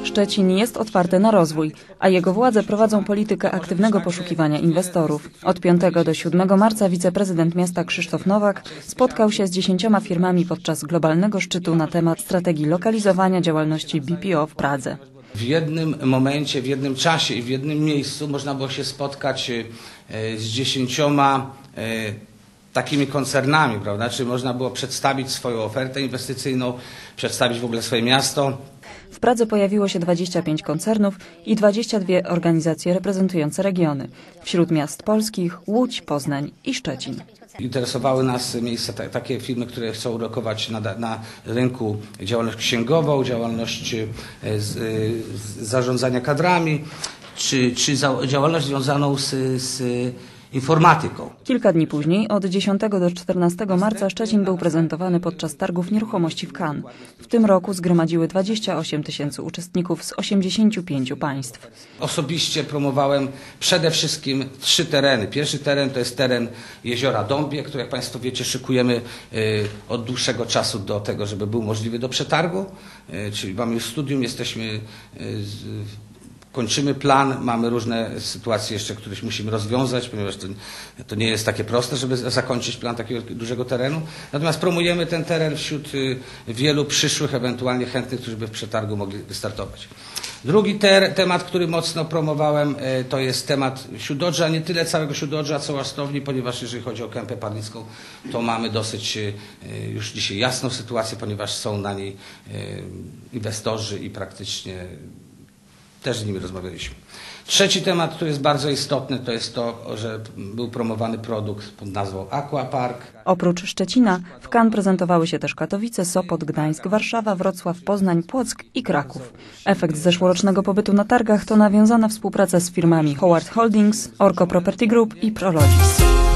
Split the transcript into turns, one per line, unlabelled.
Szczecin jest otwarty na rozwój, a jego władze prowadzą politykę aktywnego poszukiwania inwestorów. Od 5 do 7 marca wiceprezydent miasta Krzysztof Nowak spotkał się z 10 firmami podczas globalnego szczytu na temat strategii lokalizowania działalności BPO w Pradze.
W jednym momencie, w jednym czasie i w jednym miejscu można było się spotkać z 10 takimi koncernami, prawda? Czy można było przedstawić swoją ofertę inwestycyjną, przedstawić w ogóle swoje miasto.
W Pradze pojawiło się 25 koncernów i 22 organizacje reprezentujące regiony. Wśród miast polskich Łódź, Poznań i Szczecin.
Interesowały nas miejsca takie firmy, które chcą ulokować na rynku działalność księgową, działalność zarządzania kadrami, czy działalność związaną z informatyką.
Kilka dni później, od 10 do 14 marca, Szczecin był prezentowany podczas targów nieruchomości w Cannes. W tym roku zgromadziły 28 000 uczestników z 85 państw.
Osobiście promowałem przede wszystkim 3 tereny. Pierwszy teren to jest teren jeziora Dąbie, który, jak Państwo wiecie, szykujemy od dłuższego czasu do tego, żeby był możliwy do przetargu. Czyli mamy już studium, kończymy plan, mamy różne sytuacje jeszcze, któreś musimy rozwiązać, ponieważ to nie jest takie proste, żeby zakończyć plan takiego dużego terenu. Natomiast promujemy ten teren wśród wielu przyszłych, ewentualnie chętnych, którzy by w przetargu mogli wystartować. Drugi temat, który mocno promowałem, to jest temat Świdodrza, nie tyle całego Świdodrza, co Łastowni, ponieważ jeżeli chodzi o Kępę Parlicką, to mamy dosyć już dzisiaj jasną sytuację, ponieważ są na niej inwestorzy i praktycznie też z nimi rozmawialiśmy. Trzeci temat, który jest bardzo istotny, to jest to, że był promowany produkt pod nazwą Aquapark.
Oprócz Szczecina w Cannes prezentowały się też Katowice, Sopot, Gdańsk, Warszawa, Wrocław, Poznań, Płock i Kraków. Efekt zeszłorocznego pobytu na targach to nawiązana współpraca z firmami Howard Holdings, Orco Property Group i Prologis.